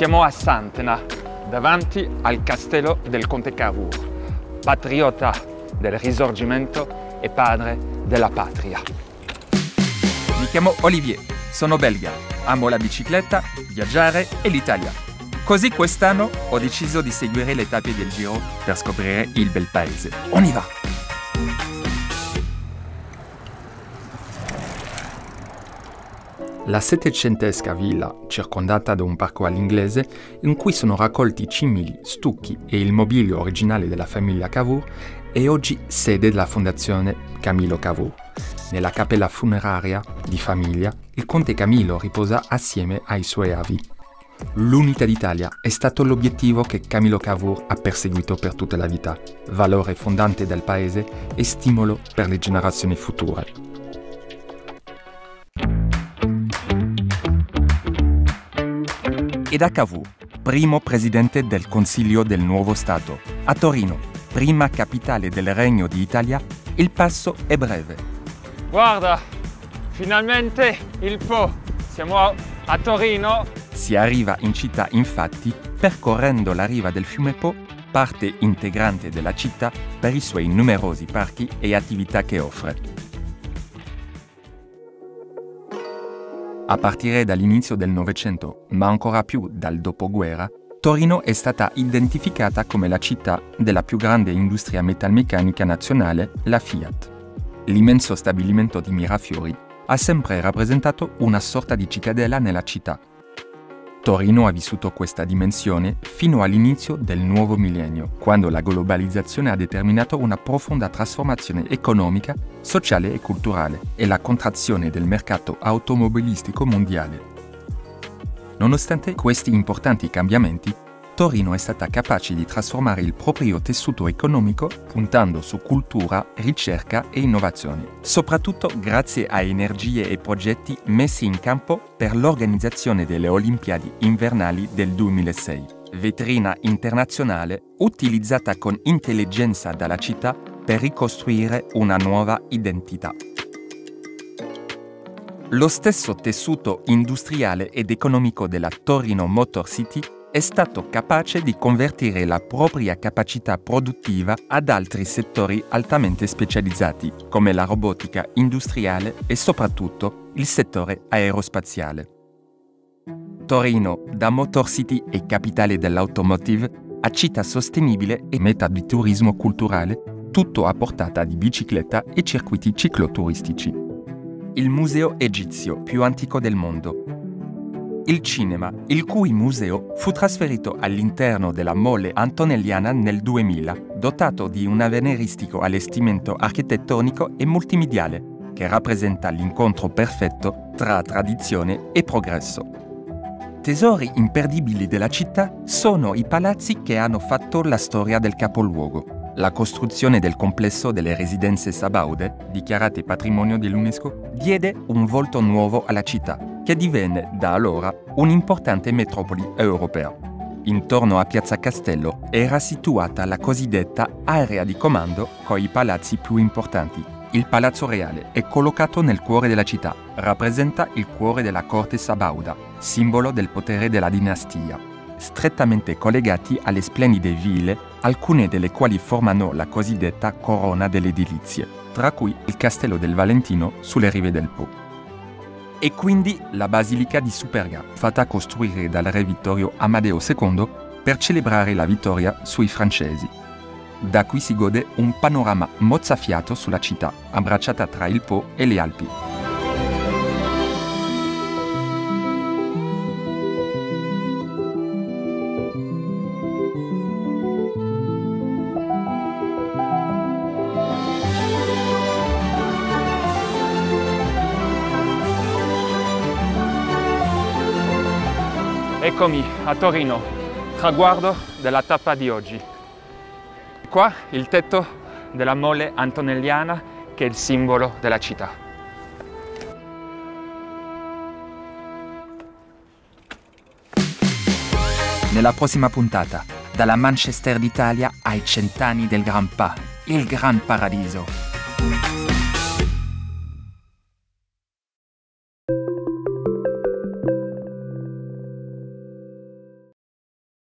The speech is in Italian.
Siamo a Santena, davanti al castello del Conte Cavour, patriota del Risorgimento e padre della patria. Mi chiamo Olivier, sono belga, amo la bicicletta, viaggiare e l'Italia. Così quest'anno ho deciso di seguire le tappe del Giro per scoprire il bel paese. On y va! La settecentesca villa, circondata da un parco all'inglese, in cui sono raccolti cimeli, stucchi e il mobilio originale della famiglia Cavour, è oggi sede della Fondazione Camillo Cavour. Nella cappella funeraria di famiglia, il conte Camillo riposa assieme ai suoi avi. L'unità d'Italia è stato l'obiettivo che Camillo Cavour ha perseguito per tutta la vita, valore fondante del paese e stimolo per le generazioni future. E da Cavour, primo presidente del Consiglio del nuovo Stato, a Torino, prima capitale del Regno d'Italia, il passo è breve. Guarda, finalmente il Po! Siamo a Torino. Si arriva in città infatti percorrendo la riva del fiume Po, parte integrante della città per i suoi numerosi parchi e attività che offre. A partire dall'inizio del Novecento, ma ancora più dal dopoguerra, Torino è stata identificata come la città della più grande industria metalmeccanica nazionale, la Fiat. L'immenso stabilimento di Mirafiori ha sempre rappresentato una sorta di cittadella nella città. Torino ha vissuto questa dimensione fino all'inizio del nuovo millennio, quando la globalizzazione ha determinato una profonda trasformazione economica, sociale e culturale e la contrazione del mercato automobilistico mondiale. Nonostante questi importanti cambiamenti, Torino è stata capace di trasformare il proprio tessuto economico puntando su cultura, ricerca e innovazione, soprattutto grazie a energie e progetti messi in campo per l'organizzazione delle Olimpiadi invernali del 2006, vetrina internazionale utilizzata con intelligenza dalla città per ricostruire una nuova identità. Lo stesso tessuto industriale ed economico della Torino Motor City è stato capace di convertire la propria capacità produttiva ad altri settori altamente specializzati, come la robotica industriale e soprattutto il settore aerospaziale. Torino, da Motor City e capitale dell'automotive, a città sostenibile e meta di turismo culturale, tutto a portata di bicicletta e circuiti cicloturistici. Il museo egizio più antico del mondo. Il cinema, il cui museo fu trasferito all'interno della Mole Antonelliana nel 2000, dotato di un avveniristico allestimento architettonico e multimediale, che rappresenta l'incontro perfetto tra tradizione e progresso. Tesori imperdibili della città sono i palazzi che hanno fatto la storia del capoluogo. La costruzione del complesso delle residenze sabaude, dichiarate patrimonio dell'UNESCO, diede un volto nuovo alla città, che divenne da allora un'importante metropoli europea. Intorno a Piazza Castello era situata la cosiddetta area di comando con i palazzi più importanti. Il Palazzo Reale è collocato nel cuore della città, rappresenta il cuore della corte sabauda, simbolo del potere della dinastia. Strettamente collegati alle splendide ville, alcune delle quali formano la cosiddetta corona delle delizie, tra cui il Castello del Valentino sulle rive del Po. E quindi la Basilica di Superga, fatta costruire dal re Vittorio Amadeo II per celebrare la vittoria sui francesi. Da qui si gode un panorama mozzafiato sulla città, abbracciata tra il Po e le Alpi. Eccomi a Torino, traguardo della tappa di oggi. Qua il tetto della Mole Antonelliana, che è il simbolo della città. Nella prossima puntata, dalla Manchester d'Italia ai 100 anni del Grand Pas, il Gran Paradiso.